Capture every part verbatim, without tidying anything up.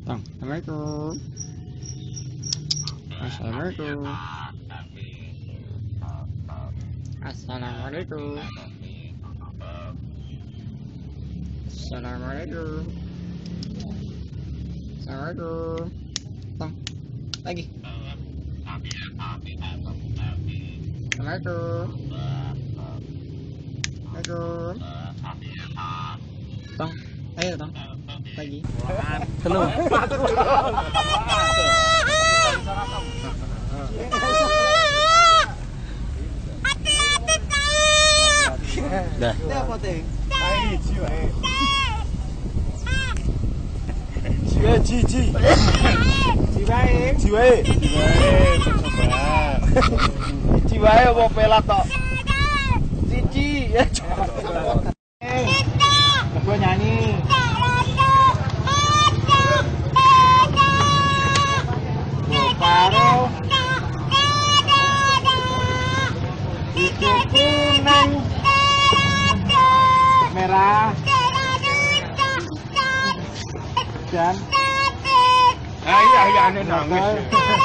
Assalamualaikum. Assalamualaikum. Assalamualaikum. Assalamualaikum. Assalamualaikum. Tong. Lagi. Assalamualaikum. Assalamualaikum. Tong. Ayo, Tong. Lagi. Belum. Dah. Apa teh? Ai, jiwa. Jiwa, ji, ji. Jiwa, jiwa. Jiwa apa pelat tok? Cici. Eh. Gua nyanyi. Paro. Hijau kuning. Merah. Dan ah iya iya aneh nangis.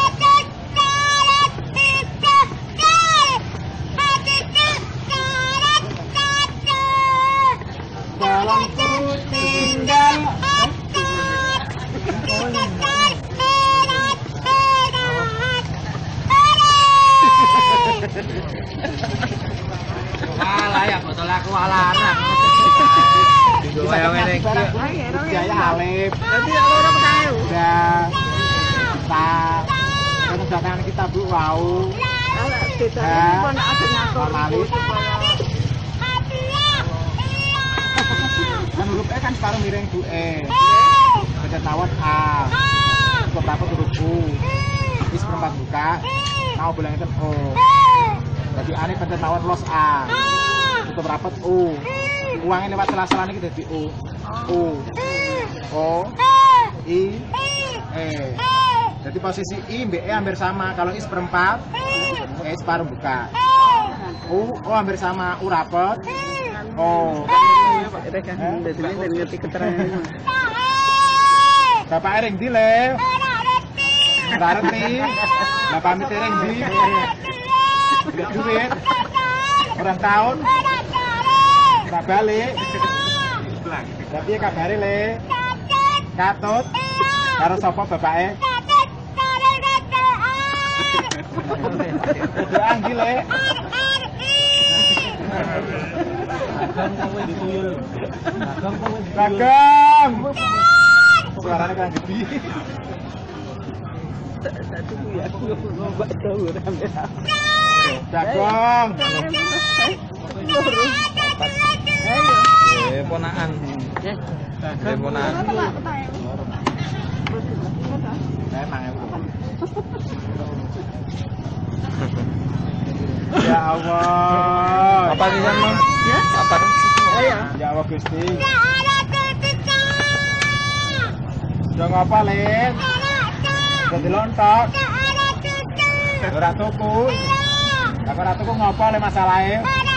Dalam ku tinggal Alah ya botol aku alarang. Yang ini Jaya Alif. Nanti orang tahu. Dan tak kemudian kita bu wow. Normalis. Kan huruf E kan separuh miring bu E. Pencet tawon A. Cukup dapat huruf U. Is perempat buka. Mau bilang itu O. Jadi A ini pencet tawon los A. Cukup rapat U. Uangnya lewat sela-sela ini jadi U. U. O. I. E. Jadi posisi I, B, E hampir sama. Kalau I seperempat, E separuh buka. U, O hampir sama. U rapat. O. Bapak Ering di le. Berarti Bapak Amit Ering di. Tidak duit. Orang tahun. Tak balik. Tapi kabare le. Katut. Karo sapa bapake? Doang iki le. Bagam. Suaranya kan gede. Satu ya aku enggak tahu namanya. Jagong. Eh, ponaan. Eh, ponaan. Memang ya. Ya Allah. Apa sih Mas? Ya? Apa? Oh ya. Ya Allah Gusti. Sudah ngapa, Lin? Sudah dilontok. Ora tuku. Lah ora tuku ngapa le masalahe?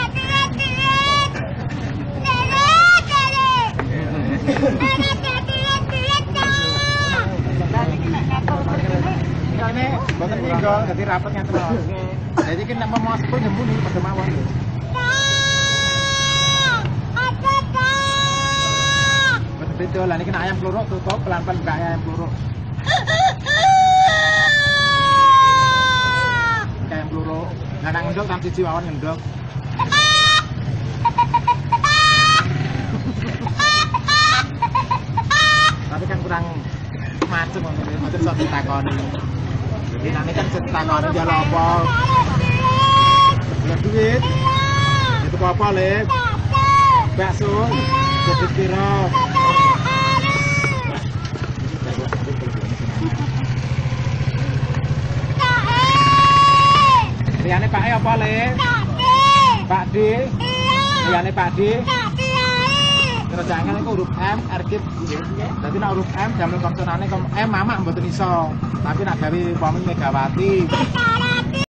Ini boten nyenggol, dadi rapet ngeten lho. Jadi ki nek mau sepul nyembuni pada mawon. Boten beda, lah niki ayam kluruk tutup pelan-pelan buka ayam kluruk. Ayam kluruk. Lah nang ngendok tam siji mawon ngendok. Tapi kan kurang macem ngono iki, mboten iso ditakoni. Dinane kan ditakoni jalo apa? Ya duit. Itu apa, Le? Bakso. Jadi piro? Liyane Pak E apa, Le? Pak D. Liyane Pak D. Terus jangan itu huruf M, erkit. Jadi nak huruf M, jamin konsonannya M, mama mboten iso. Tapi nak gawe umpama Megawati.